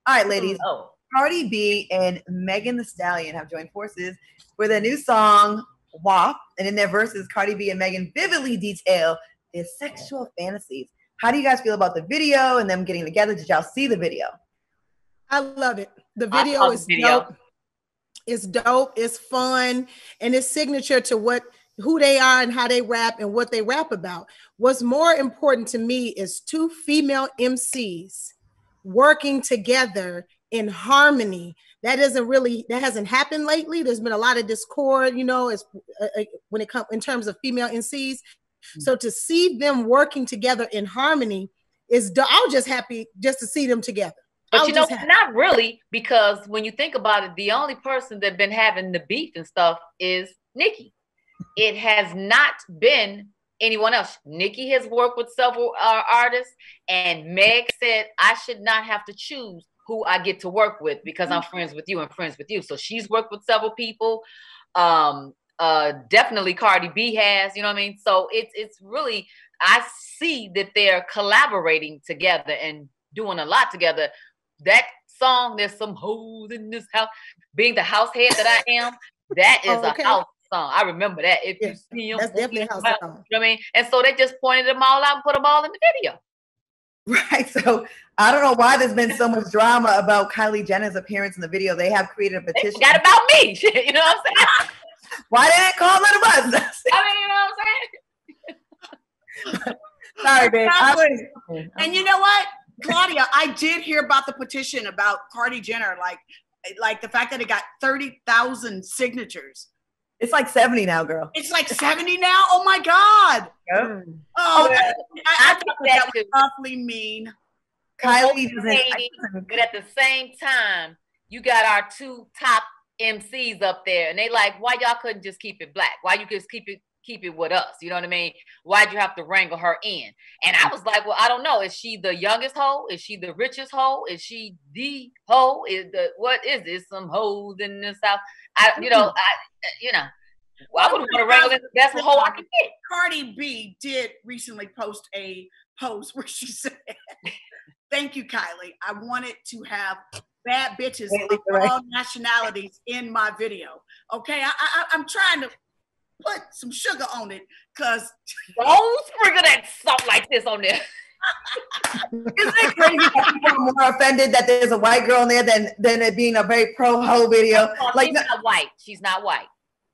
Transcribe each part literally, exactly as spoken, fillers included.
All right, ladies. Oh. Cardi B and Megan Thee Stallion have joined forces for their new song W A P, and in their verses, Cardi B and Megan vividly detail their sexual fantasies. How do you guys feel about the video and them getting together? Did y'all see the video? I love it. The video is the video. dope. It's dope. It's fun, and it's signature to what who they are and how they rap and what they rap about. What's more important to me is two female M Cs working together in harmony. That isn't really that hasn't happened lately. There's been a lot of discord, you know, as uh, when it comes in terms of female M Cs. Mm-hmm. So to see them working together in harmony is I was just happy just to see them together. But you know, not really, because when you think about it, the only person that's been having the beef and stuff is Nicki. It has not been anyone else. Nicki has worked with several uh, artists, and Meg said, I should not have to choose who I get to work with because I'm friends with you and friends with you. So she's worked with several people. Um, uh, definitely Cardi B has, you know what I mean? So it's, it's really, I see that they're collaborating together and doing a lot together. That song, There's Some Hoes in This House, being the house head that I am, that is oh, okay. a house song. I remember that. If yeah, you see them, that's definitely a house song. song. You know what I mean? And so they just pointed them all out and put them all in the video. Right. So I don't know why there's been so much drama about Kylie Jenner's appearance in the video. They have created a petition. They forgot about me. You know what I'm saying? Why didn't they call none of us? I mean, you know what I'm saying? Sorry, babe. I, and you know what? Claudia, I did hear about the petition about Cardi Jenner, like, like the fact that it got thirty thousand signatures. It's like seventy now, girl. It's like seventy now? Oh, my God. Yep. Oh, yeah. I, I, I thought that, that was awfully mean. Kylie doesn't. But at the same time, you got our two top M Cs up there, and they like, why y'all couldn't just keep it black? Why you just keep it keep it with us? You know what I mean? Why'd you have to wrangle her in? And I was like, well, I don't know. Is she the youngest hoe? Is she the richest hoe? Is she the hoe? Is the what is this? Some hoes in this house? I, you know, I, you know, well, I wouldn't want to wrangle in. That's the hoe I can get. Cardi B did recently post a post where she said, "Thank you, Kylie. I wanted to have bad bitches of all nationalities in my video. Okay, I, I, I'm trying to put some sugar on it, cause don't sprinkle that salt like this on there." Isn't it crazy that people are more offended that there's a white girl in there than than it being a very pro ho video? Oh, like she's not white. She's not white.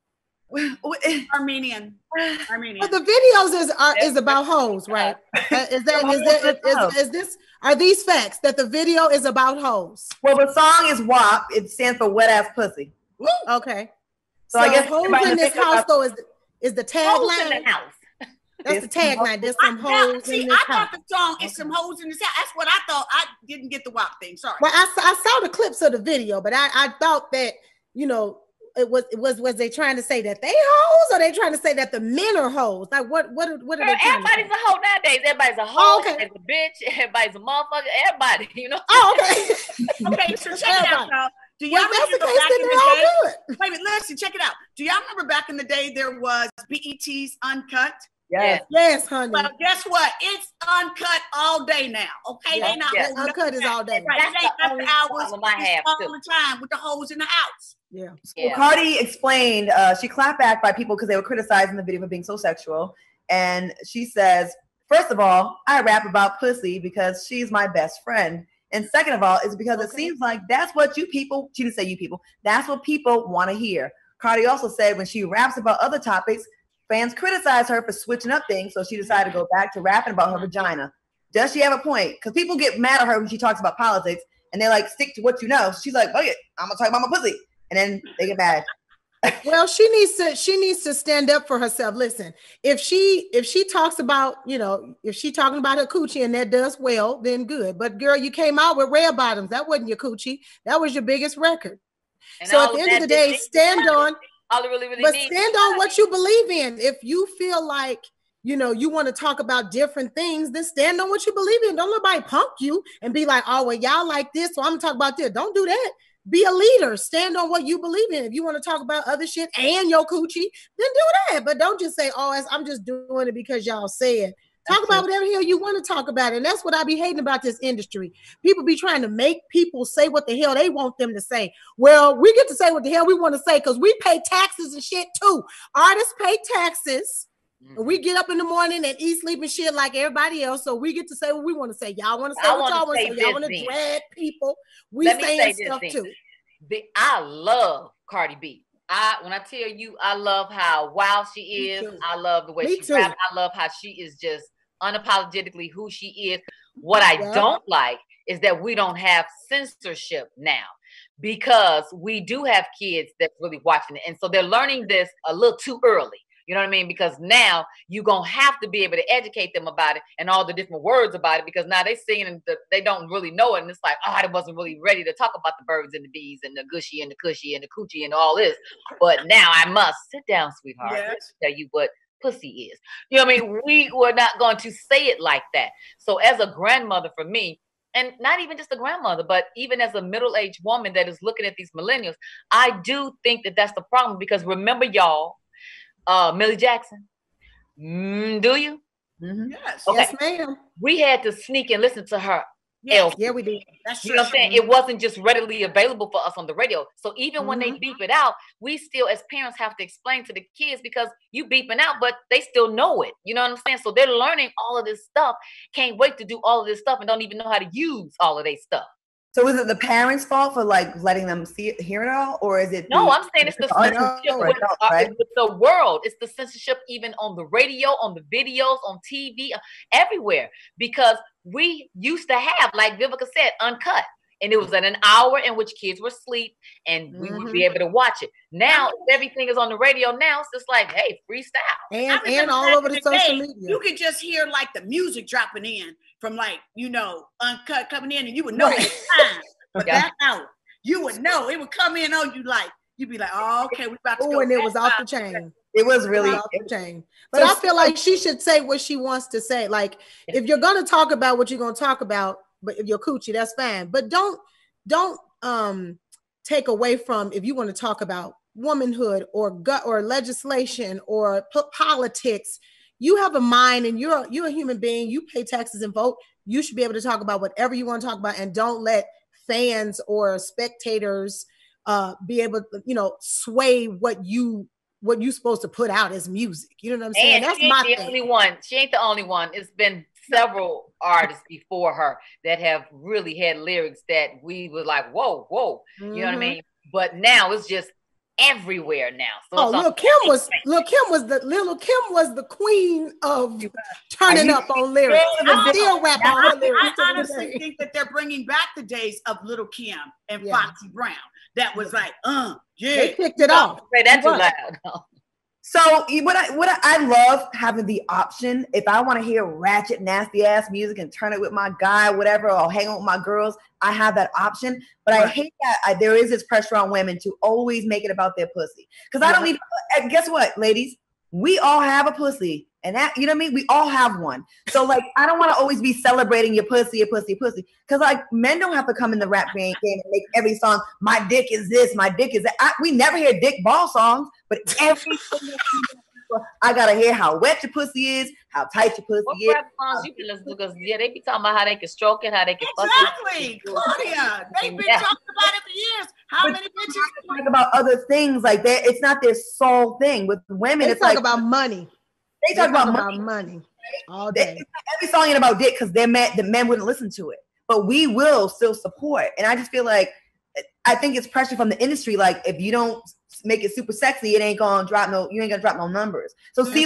Armenian. Armenian. But the videos is are, is about hoes, right? Uh, is that is, that, is, is, is this are these facts that the video is about hoes? Well, the song is W A P. It stands for wet ass pussy. Woo. Okay. So, so I guess hoes in this house though is is the tagline. In the house. That's the tagline. There's some hoes see, in this I house. thought the song is some hoes in this house. That's what I thought. I didn't get the W A P thing. Sorry. Well, I, I saw the clips of the video, but I, I thought that, you know, it was it was was they trying to say that they hoes, or they trying to say that the men are hoes? Like what what what are Girl, they trying everybody's to say? a hoe nowadays. Everybody's a hoe. Oh, okay. Everybody's a bitch. Everybody's a motherfucker. Everybody, you know. Oh, okay. Okay, so check it out, y'all. Do y'all well, remember that's the back case, in then the they're day? all good. Wait a minute, listen, check it out. Do y'all remember back in the day there was B E T's Uncut? Yes. Yes, honey. Well, guess what? It's uncut all day now. Okay, Yeah, they not yeah. Uncut is all day. Right, That's it ain't the after only hours. problem I It's have, all too. the time with the hoes in the house. Yeah. Yeah. Well, Cardi explained, uh, she clapped back by people because they were criticizing the video for being so sexual. And she says, first of all, I rap about pussy because she's my best friend. And second of all, it's because Okay. it seems like that's what you people, she didn't say you people, that's what people want to hear. Cardi also said when she raps about other topics, fans criticize her for switching up things, so she decided to go back to rapping about her vagina. Does she have a point? Because people get mad at her when she talks about politics, and they like stick to what you know. She's like, "Oh yeah, I'm gonna talk about my pussy," and then they get mad. Well, she needs to she needs to stand up for herself. Listen, if she if she talks about, you know, if she talking about her coochie and that does well, then good. But girl, you came out with red bottoms. That wasn't your coochie. That was your biggest record. And So all at the of end of that the day, just- stand on. All it really, really But needs. stand on what you believe in. If you feel like, you know, you want to talk about different things, then stand on what you believe in. Don't let nobody punk you and be like, oh, well, y'all like this, so I'm gonna talk about this. Don't do that. Be a leader. Stand on what you believe in. If you want to talk about other shit and your coochie, then do that. But don't just say, oh, I'm just doing it because y'all said. Talk about whatever hell you want to talk about. And that's what I be hating about this industry. People be trying to make people say what the hell they want them to say. Well, we get to say what the hell we want to say because we pay taxes and shit too. Artists pay taxes. Mm-hmm. We get up in the morning and eat, sleep, and shit like everybody else. So we get to say what we want to say. Y'all want to say I what y'all want to say. Y'all want to drag people. We Let saying say stuff too. The, I love Cardi B. I when I tell you, I love how wild she is. I love the way Me she raps. I love how she is just unapologetically who she is. What I yeah. don't like is that we don't have censorship now, because we do have kids that's really watching it, and so they're learning this a little too early. You know what I mean? Because now you're going to have to be able to educate them about it and all the different words about it, because now they singing and the, they don't really know it. And it's like, oh, I wasn't really ready to talk about the birds and the bees and the gushy and the cushy and the coochie and all this. But now I must sit down, sweetheart. Yes. Let's tell you what pussy is. You know what I mean? We were not going to say it like that. So as a grandmother for me, and not even just a grandmother, but even as a middle-aged woman that is looking at these millennials, I do think that that's the problem, because remember, y'all, Uh, Millie Jackson, mm, do you? Mm-hmm. Yes, okay. Yes, ma'am. We had to sneak and listen to her. Yes. Yeah, we did. That's true. You know what I'm saying? It wasn't just readily available for us on the radio. So even mm-hmm. when they beep it out, we still, as parents, have to explain to the kids, because you beeping out, but they still know it. You know what I'm saying? So they're learning all of this stuff. Can't wait to do all of this stuff and don't even know how to use all of their stuff. So is it the parents' fault for like letting them see it, hear it all, or is it? No, the, I'm saying it's the censorship with, uh, right? with the world. It's the censorship even on the radio, on the videos, on T V, everywhere. Because we used to have, like Vivica said, uncut, and it was at an hour in which kids were asleep, and we mm-hmm. would be able to watch it. Now everything is on the radio. Now it's just like, hey, freestyle, and and all over the social media. You could just hear like the music dropping in from like, you know, uncut coming in, and you would know right. it's time for yeah. that hour. You would know it would come in on you like, you'd be like, oh, okay, we're about to Ooh, go. And it was off the chain. It was really off the chain. But so, I feel like she should say what she wants to say. Like, if you're gonna talk about what you're gonna talk about, but if you're coochie, that's fine. But don't don't um take away from, if you want to talk about womanhood or gut or legislation or p- politics. You have a mind, and you're you're a human being. You pay taxes and vote. You should be able to talk about whatever you want to talk about, and don't let fans or spectators uh, be able to, you know, sway what you what you supposed to put out as music. You know what I'm saying? And That's she ain't my the thing. only one. She ain't the only one. It's been several artists before her that have really had lyrics that we were like, whoa, whoa. Mm-hmm. You know what I mean? But now it's just everywhere now. So oh, Lil Kim was Lil Kim was the Lil Kim was the queen of turning up on lyrics. I still rap on her lyrics. I honestly think that they're bringing back the days of Little Kim and yeah. Foxy Brown. That was like, uh, yeah, they kicked it off. Say that too loud. So what I what I, I love having the option, if I want to hear ratchet, nasty ass music and turn it with my guy, whatever, or hang out with my girls, I have that option. But right. I hate that I, there is this pressure on women to always make it about their pussy. Because I don't need. And guess what, ladies? We all have a pussy, and that, you know what I mean. We all have one. So like, I don't want to always be celebrating your pussy, your pussy, pussy. Because like, men don't have to come in the rap game and make every song. My dick is this. My dick is that. I, we never hear dick ball songs, but every single I gotta hear how wet your pussy is, how tight your pussy what is. What rap songs you can listen to? Because yeah, they be talking about how they can stroke it, how they can exactly. fuck it. Claudia, they've been yeah. talking about it for years. How but many bitches talk about other things like that? It's not their sole thing. With women, they it's talk like about money. They talk, they about, talk money. about money all day. Every song ain't about dick because they're mad. The men wouldn't listen to it, but we will still support. And I just feel like I think it's pressure from the industry. Like if you don't make it super sexy, it ain't gonna drop no. You ain't gonna drop no numbers. So see,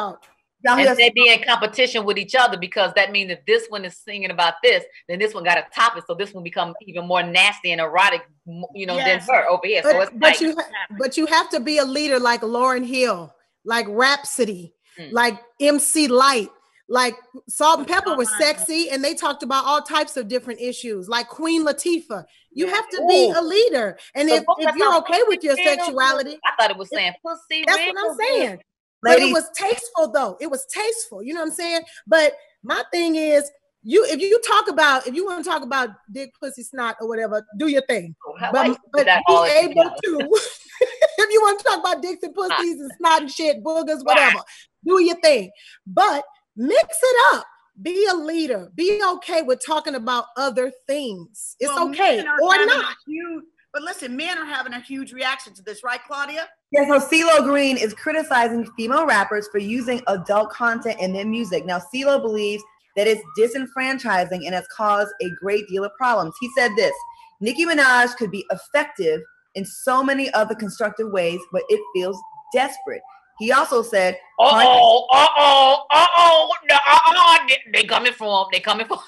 and they be in competition with each other, because that means if this one is singing about this, then this one got to top it. So this one become even more nasty and erotic, you know, yes. than her over here. But, so it's but like, you, ha- but you have to be a leader like Lauryn Hill, like Rhapsody, mm. like M C Light. Like Salt and Pepper was sexy, and they talked about all types of different issues. Like Queen Latifah, you have to be Ooh. a leader. And so if, if you're okay with your sexuality, I thought it was saying pussy. That's what I'm saying. But Ladies. It was tasteful, though. It was tasteful. You know what I'm saying? But my thing is, you if you talk about if you want to talk about dick, pussy, snot, or whatever, do your thing. How but but be able to. If you want to talk about dicks and pussies and snot and shit, boogers, whatever, do your thing. But Mix it up. Be a leader. Be okay with talking about other things. It's well, okay or not. Huge, but listen, men are having a huge reaction to this, right, Claudia? Yeah, so CeeLo Green is criticizing female rappers for using adult content in their music. Now, CeeLo believes that it's disenfranchising and has caused a great deal of problems. He said this, Nicki Minaj could be effective in so many other constructive ways, but it feels desperate. He also said, uh-oh, uh-oh, uh-oh, uh-oh, they, they coming for him, they coming for him.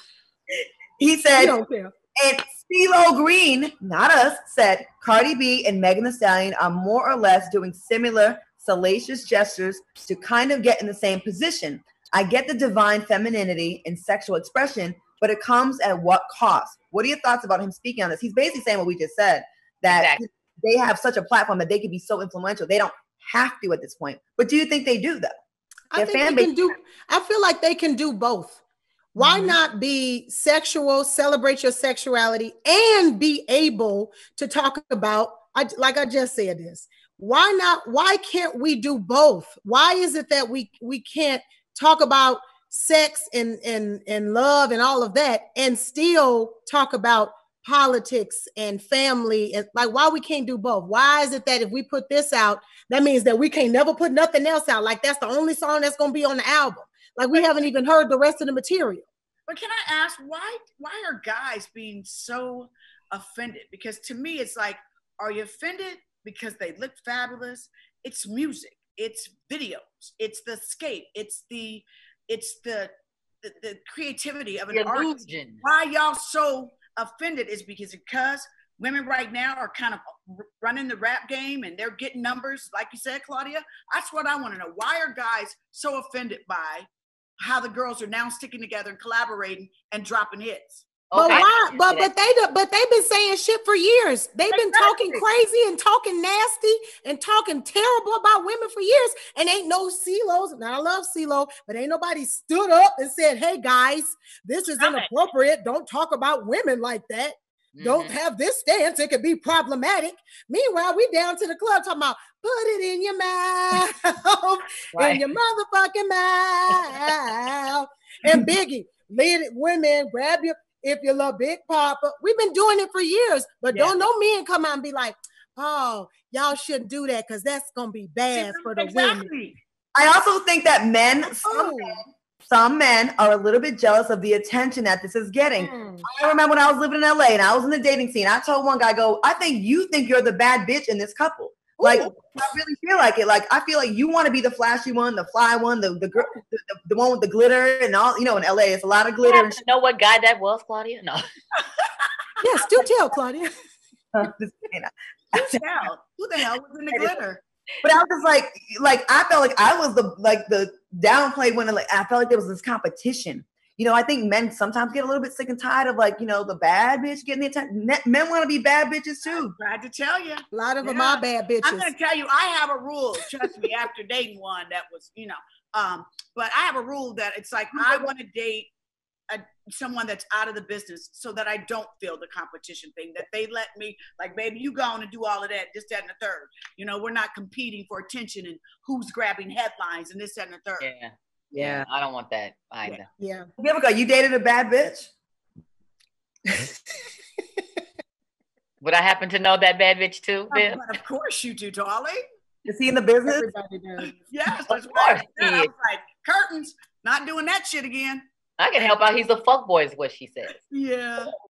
He said, and CeeLo Green, not us, said Cardi B and Megan Thee Stallion are more or less doing similar salacious gestures to kind of get in the same position. I get the divine femininity and sexual expression, but it comes at what cost? What are your thoughts about him speaking on this? He's basically saying what we just said, that exactly. They have such a platform that they can be so influential. They don't have to at this point. But do you think they do, though? I Their think fan they base- can do. I feel like they can do both. Why mm-hmm. not be sexual, celebrate your sexuality, and be able to talk about, I, like I just said this, why not, why can't we do both? Why is it that we, we can't talk about sex and, and, and love and all of that and still talk about politics and family? And like, why we can't do both? Why is it that if we put this out, that means that we can't never put nothing else out? Like that's the only song that's going to be on the album. Like we haven't even heard the rest of the material. But can I ask why? Why are guys being so offended? Because to me, it's like, are you offended because they look fabulous? It's music. It's videos. It's the scape. It's the, it's the, the, the creativity of an artist. Why y'all so offended is because because women right now are kind of running the rap game and they're getting numbers, like you said, Claudia. That's what I want to know. Why are guys so offended by how the girls are now sticking together and collaborating and dropping hits? But okay. why? But but they but they've been saying shit for years. They've been exactly. talking crazy and talking nasty and talking terrible about women for years. And ain't no CeeLos. Now I love CeeLo, but ain't nobody stood up and said, "Hey guys, this is inappropriate. Don't talk about women like that. Mm-hmm. Don't have this stance. It could be problematic." Meanwhile, we down to the club talking about put it in your mouth, right. in your motherfucking mouth. And Biggie, lead it, women, grab your. If you love Big Papa, we've been doing it for years, but yeah. don't no men come out and be like, "Oh, y'all shouldn't do that because that's gonna be bad for the exactly. women." I also think that men, some men, some men are a little bit jealous of the attention that this is getting. Mm. I remember when I was living in L A and I was in the dating scene. I told one guy, "Go, I think you think you're the bad bitch in this couple." Ooh. Like, I really feel like it. Like, I feel like you want to be the flashy one, the fly one, the the, girl, the, the, the one with the glitter and all. You know, in L A, it's a lot of glitter. You have to know what guy that was, Claudia? No. Yes, do tell, Claudia. uh, this, you know, do tell. Who the hell was in the glitter? But I was just like, like I felt like I was the like the downplayed one. Like I felt like there was this competition. You know, I think men sometimes get a little bit sick and tired of like, you know, the bad bitch getting the attention. Men, men want to be bad bitches too. I'm glad to tell you. A lot of yeah. them are bad bitches. I'm going to tell you, I have a rule, trust me, after dating one that was, you know, um, but I have a rule that it's like, I want to date a, someone that's out of the business so that I don't feel the competition thing, that they let me, like, baby, you go on and do all of that, this, that, and the third. You know, we're not competing for attention and who's grabbing headlines and this, that, and the third. Yeah. Yeah, I don't want that either. Yeah. You ever go, you dated a bad bitch? Would I happen to know that bad bitch too, Bill? Oh, of course you do, darling. Is he in the business? Everybody does. Yes, that's right. I was like, curtains, not doing that shit again. I can help out. He's a fuckboy is what she says. Yeah.